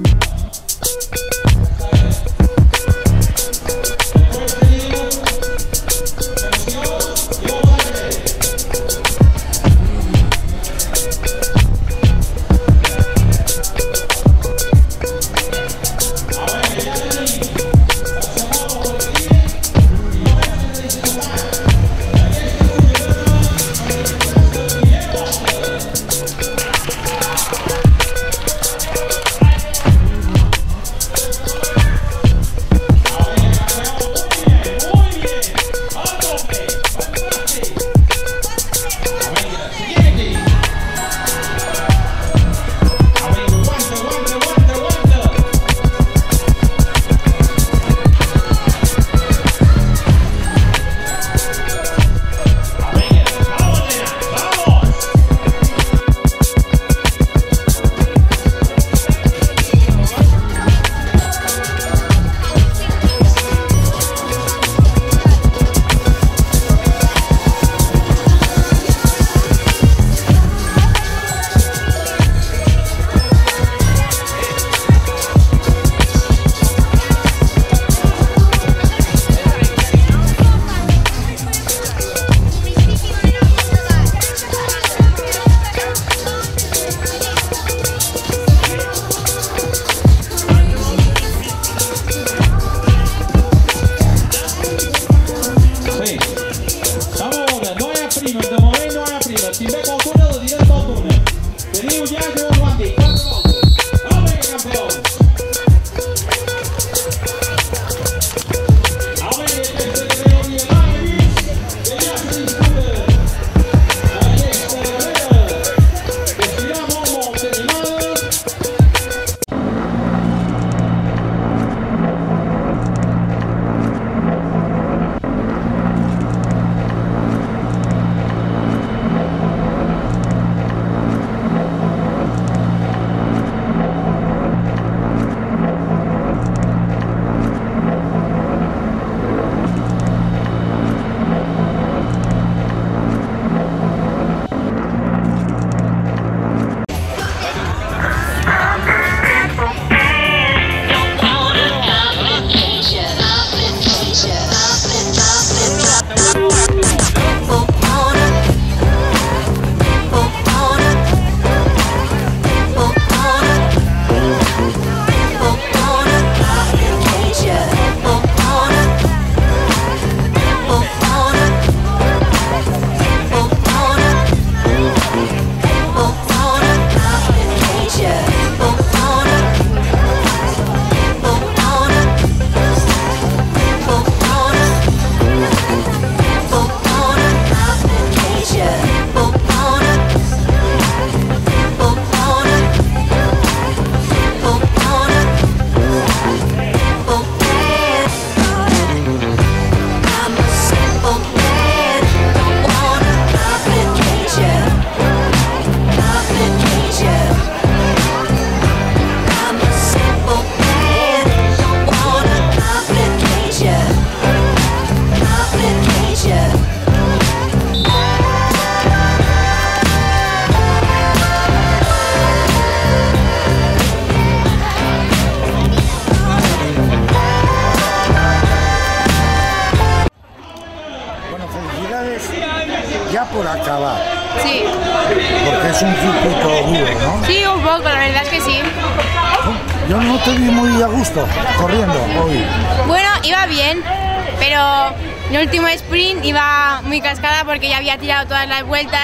ya por acabar. Sí. Porque es un circuito duro, ¿no? Sí, un poco, la verdad es que sí. Yo no te vi muy a gusto corriendo hoy. Bueno, iba bien, pero en el último sprint iba muy cascada porque ya había tirado todas las vueltas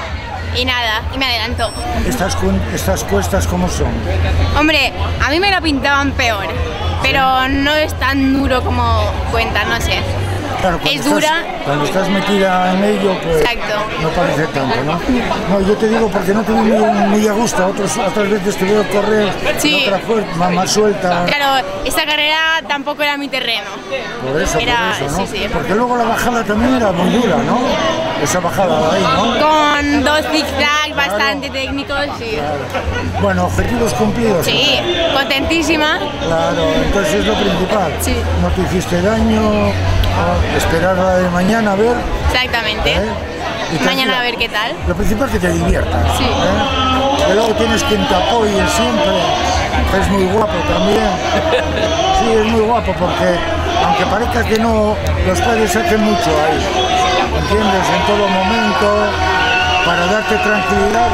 y nada, y me adelantó. ¿Estas cuestas cómo son? Hombre, a mí me lo pintaban peor, pero no es tan duro como cuentan, no sé. Claro, es dura. Cuando estás metida en ello, pues exacto, no parece tanto, ¿no? No, yo te digo porque no te vi muy a gusto. Otras veces te veo correr sí, otra fuerza, más suelta. Claro, esta carrera tampoco era mi terreno. Por eso, ¿no? Sí, sí. Porque luego la bajada también era muy dura, ¿no? Esa bajada de ahí, ¿no? Con dos zigzags bastante técnicos, sí. Claro. Bueno, objetivos cumplidos. Sí, contentísima. Claro, entonces es lo principal. Sí. No te hiciste daño, esperar a la de mañana a ver. Exactamente. Mañana a ver qué tal. Lo principal es que te diviertas. Sí. Que luego tienes quien te apoye siempre. Es muy guapo también. Sí, es muy guapo porque, aunque parezca que no, los padres hacen mucho ahí. ¿Entiendes? En todo momento, para darte tranquilidad.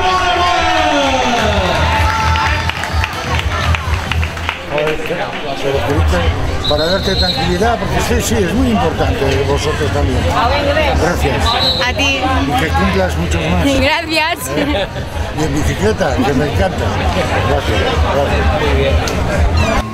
Para darte tranquilidad, porque sí, es muy importante vosotros también. Gracias. A ti. Y que cumplas muchos más. Gracias. Y en bicicleta, que me encanta. Gracias.